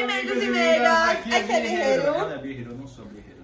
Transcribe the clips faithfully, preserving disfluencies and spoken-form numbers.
Oi, amigos e amigas! Aqui é Birreiro. Ela é Birreiro, eu não sou Birreiro.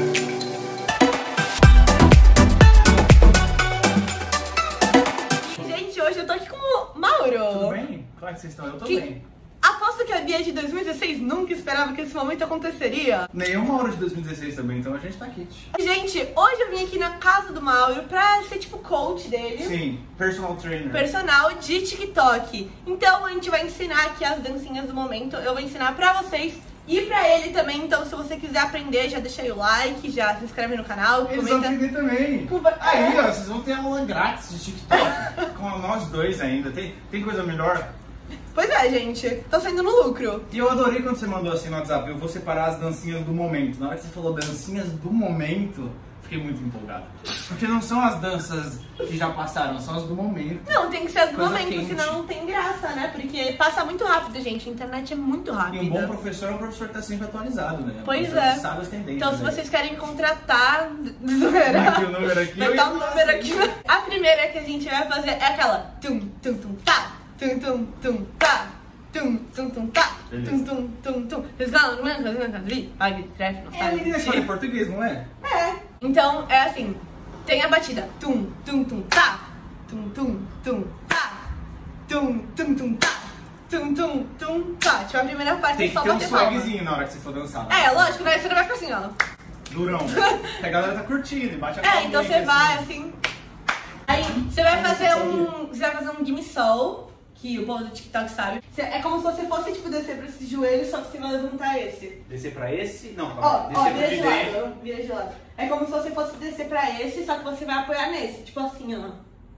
Gente, hoje eu tô aqui com o Mauro. Tudo bem? Como é que vocês estão? Eu tô que... bem. Aposto que a Bia de dois mil e dezesseis nunca esperava que esse momento aconteceria. Nenhuma hora de dois mil e dezesseis também, então a gente tá aqui. Gente, hoje eu vim aqui na casa do Mauro pra ser tipo coach dele. Sim, personal trainer. Personal de TikTok. Então a gente vai ensinar aqui as dancinhas do momento. Eu vou ensinar pra vocês e pra ele também. Então se você quiser aprender, já deixa aí o like, já se inscreve no canal, Eles comenta. vão aprender também. Compa... Aí, ó, vocês vão ter aula grátis de TikTok. Com nós dois ainda. Tem, tem coisa melhor? Pois é, gente. Tô saindo no lucro. E eu adorei quando você mandou assim no WhatsApp. Eu vou separar as dancinhas do momento. Na hora que você falou dancinhas do momento, fiquei muito empolgado. Porque não são as danças que já passaram, são as do momento. Não, tem que ser do Coisa momento, quente. senão não tem graça, né? Porque passa muito rápido, gente. A internet é muito rápida. E um bom professor é um professor que tá sempre atualizado, né? Pois um professor é. que sabe as tendências. Então se aí. vocês querem contratar... Aqui o número aqui. Vai dar o número aqui. A primeira que a gente vai fazer é aquela tum, tum, tum, tá. Tum, tum, tum, tá. Tum, tum, tum, tá. Beleza. Tum, tum, tum, tum. Vocês falam, não sabe, não É, a menina fala em português, não é? É. Então, é assim. Tem a batida. Tum, tum, tum, tá. Tum, tum, tum, tá. Tum, tum, tum, tá. Tum, tum, tum, tá. Tipo, a primeira parte Tem é que só ter um bater palma. swagzinho na hora que você for dançar. Né? É, lógico, né? Você não vai ficar assim, ó. Durão. Que a galera tá curtindo e bate a É, então palminha, você vai assim. Aí você vai fazer um. Você vai fazer um gimme soul, que o povo do TikTok sabe. Você- É como se você fosse tipo descer pra esse joelho, só que você vai levantar esse. Descer pra esse? Não, Ó, descer ó, pro vira de direito. lado, vira de lado. É como se você fosse descer pra esse, só que você vai apoiar nesse. Tipo assim, ó.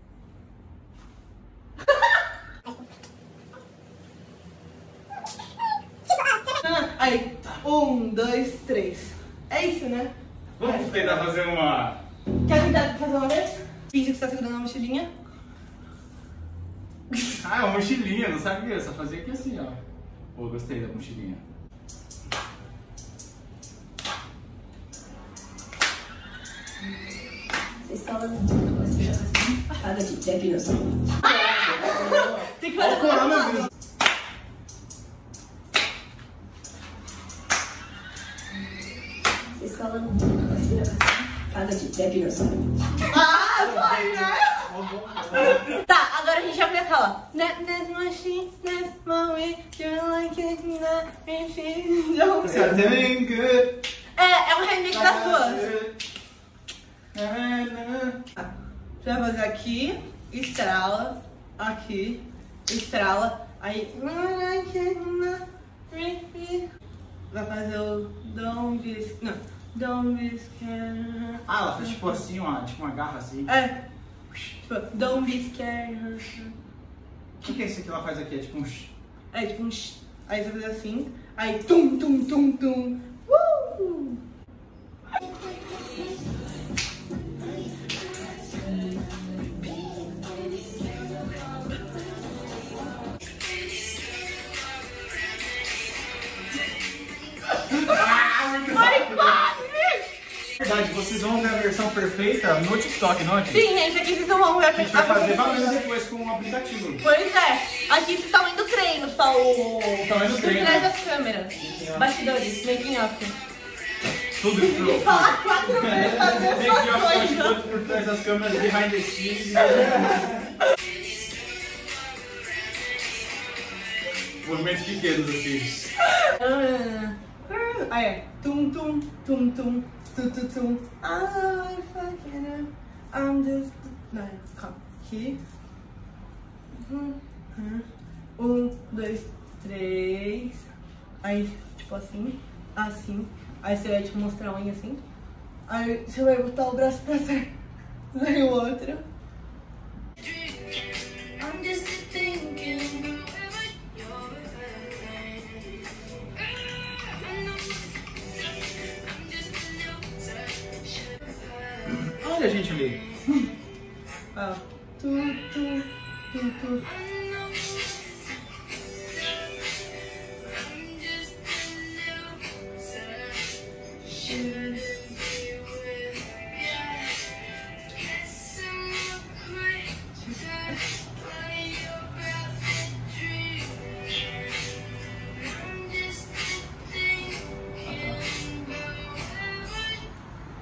Aí, um, dois, três. É isso, né? Vamos tentar fazer uma... Quer tentar fazer uma vez? Finge que você tá segurando a mochilinha. Ah, é uma mochilinha, não sabia. Eu só fazia aqui assim, ó. Pô, gostei da mochilinha. Vocês falam assim, paga de definição. Tem que Olha fazer o coronavírus. Vocês falam assim, paga de definição. Ah, foi, né? Tá, agora a gente vai pra aquela. Net, net, machine, net, mommy, you like it, net, machine, don't- Você é doing good. É, é um remix das duas. Você vai fazer aqui, estrala, aqui, estrala, aí. Vai fazer o don't be, não, don't be scared. Ah, ela fez tipo assim, ó, tipo uma garra assim. É, tipo, don't be scared. O que, que é isso que ela faz aqui? É tipo um... sh- É tipo um sh. Aí você faz assim, aí tum, tum, tum, tum. Uh! Foi quase! Verdade, vocês vão ver a versão perfeita no TikTok, não aqui? Sim, gente, aqui vocês não vão ver A gente vai fazer valendo depois com um aplicativo. Pois é, aqui vocês estão indo treino, só o... Estão indo Por treino. trás das câmeras. Bastidores, making off. Tudo Tem que falar quatro vezes a mesma coisa. Tudo por trás das câmeras, behind the scenes. Movimentos pequenos assim. Ah, Aí é tum tum tum tum tum tum tum. I fucking am. I'm just. Não, calma. Aqui. Um, dois, três. Aí, tipo assim, assim. Aí você vai tipo mostrar a unha assim. Aí você vai botar o braço pra trás. Daí o outro. I'm just thinking. Olha a gente ali. Ó. Tu, tu, tu, tu.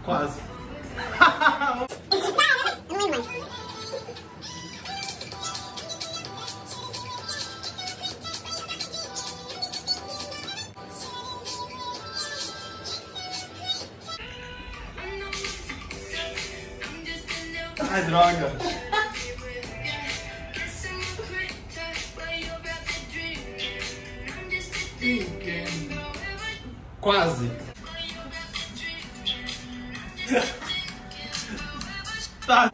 Quase. Ai, droga. Quase. Tá.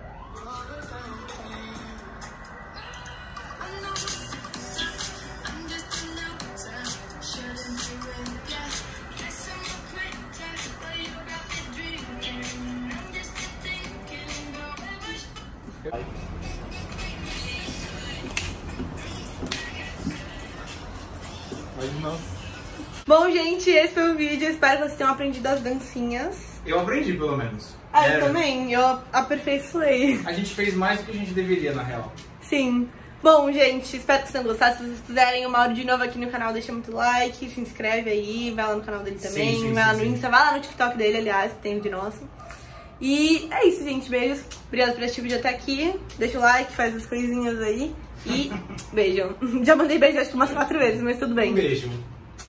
Mas não. Bom, gente, esse foi o vídeo. Espero que vocês tenham aprendido as dancinhas. Eu aprendi, pelo menos. Ah, eu Era. também. Eu aperfeiçoei. A gente fez mais do que a gente deveria, na real. Sim. Bom, gente, espero que vocês tenham gostado. Se vocês quiserem o Mauro de novo aqui no canal, deixa muito like, se inscreve aí, vai lá no canal dele também, Sim, sim, vai lá sim, no sim. Insta, vai lá no TikTok dele, aliás, que tem vídeo nosso. E é isso, gente. Beijos. Obrigada por assistir o vídeo até aqui. Deixa o like, faz as coisinhas aí. E beijo. Já mandei beijo acho que umas quatro vezes, mas tudo bem. Um beijo.